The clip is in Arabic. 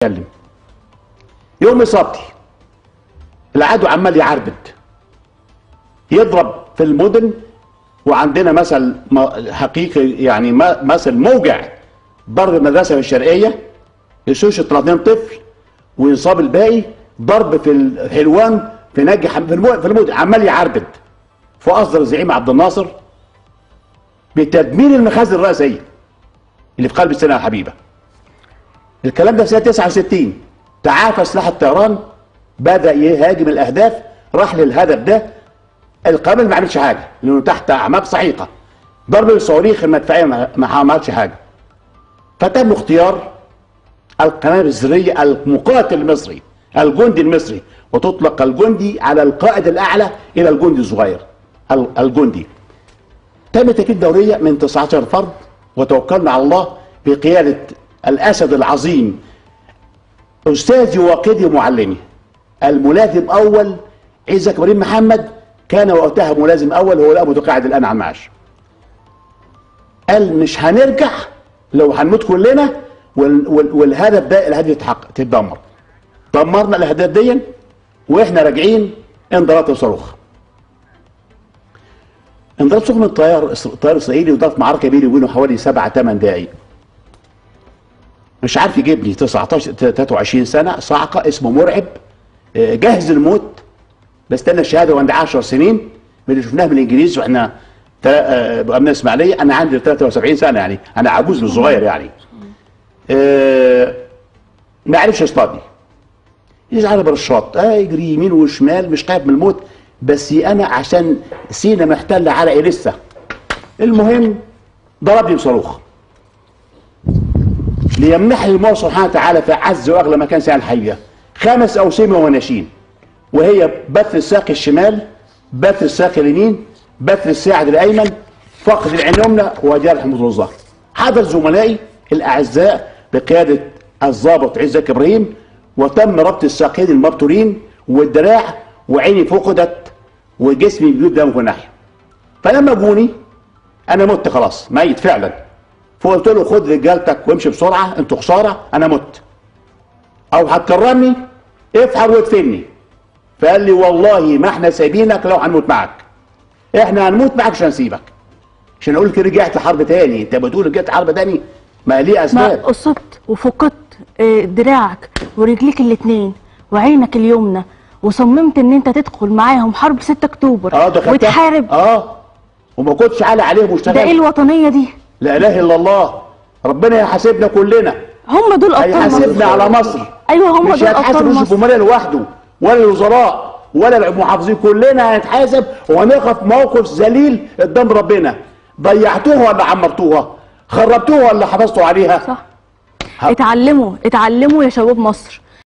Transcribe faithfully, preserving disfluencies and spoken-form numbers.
اتكلم. يوم اصابتي العدو عمال يعربد يضرب في المدن، وعندنا مثل حقيقي يعني مثل موجع، ضرب المدرسه في الشرقيه يشوش ثلاثين طفل وينصاب الباقي، ضرب في الحلوان في نجي في المدن عمال يعربد. فاصدر الزعيم عبد الناصر بتدمير المخازن الرئيسيه اللي في قلب السيناء الحبيبه. الكلام ده في سنه تسعة وستين. تعافى سلاح الطيران، بدا يهاجم الاهداف، راح للهدف ده. القمل ما عملش حاجه لانه تحت اعماق سحيقه، ضرب الصواريخ المدفعيه ما عملش حاجه. فتم اختيار القنابل الذريه المقاتل المصري، الجندي المصري، وتطلق الجندي على القائد الاعلى الى الجندي الصغير. الجندي تم تكوين دوريه من تسعة عشر فرد، وتوكلنا على الله بقياده الاسد العظيم استاذي وقيدي ومعلمي الملازم اول عزة كريم محمد، كان وقتها ملازم اول، هو لا متقاعد الان عن معاش. قال مش هنرجع لو هنموت كلنا، والهدف ده الهدف يتحقق تتدمر. دمرنا الاهداف دي واحنا راجعين انضربت بصاروخ. انضربت صاروخ من الطيار الطيار الاسرائيلي، وضربت معركه بيني وبينه حوالي سبع ثمان دقائق. مش عارف يجيبني تسعتاشر تلاتة وعشرين سنه، صعقه، اسمه مرعب، جاهز للموت، بستنى الشهاده وعندي عشر سنين من اللي شفناها من الانجليز واحنا ابناء اسماعيليه. انا عندي ثلاثة وسبعين سنه، يعني انا عجوز مش صغير يعني. أه ما عرفش يصطادني، يزعل برشاط، اه يجري يمين وشمال، مش خايف من الموت، بس انا عشان سينا محتله على لسه. المهم ضربني بصاروخ ليمنحني الله سبحانه وتعالى في اعز واغلى مكان سينا الحيه خمس اوسمه ونشين، وهي بث الساق الشمال، بث الساق اليمين، بث الساعد الايمن، فقد العين اليمنى، وجرح محمود الظهر. حضر زملائي الاعزاء بقياده الضابط عزة ابراهيم، وتم ربط الساقين المبتورين والدراع، وعيني فقدت وجسمي بيجيب دم في ناحيه. فلما جوني انا مت خلاص، ميت فعلا. فقلت له خد رجالتك وامشي بسرعه، انتوا خساره، انا مت. او هتكرمني افحر وادفني. فقال لي والله ما احنا سايبينك لو هنموت معك. احنا هنموت معك مش هنسيبك. عشان اقول لك رجعت حرب تاني، انت بتقول رجعت حرب تاني؟ ما ليه اسباب. ما اصبت وفقدت دراعك ورجليك الاثنين وعينك اليمنى، وصممت ان انت تدخل معاهم حرب ستة اكتوبر اه وتحارب. اه وما كنتش عالي عليهم واشتغلت. ده ايه الوطنيه دي؟ لا اله الا الله، ربنا يحاسبنا كلنا. هم دول ابطال مصر. هيحاسبنا على مصر. ايوه هم دول ابطال مصر. مش هيتحاسب رئيس الجمهوريه لوحده ولا الوزراء ولا المحافظين، كلنا هنتحاسب وهنقف موقف ذليل قدام ربنا. ضيعتوها ولا عمرتوها؟ خربتوها ولا حافظتوا عليها؟ صح. اتعلموا اتعلموا يا شباب مصر.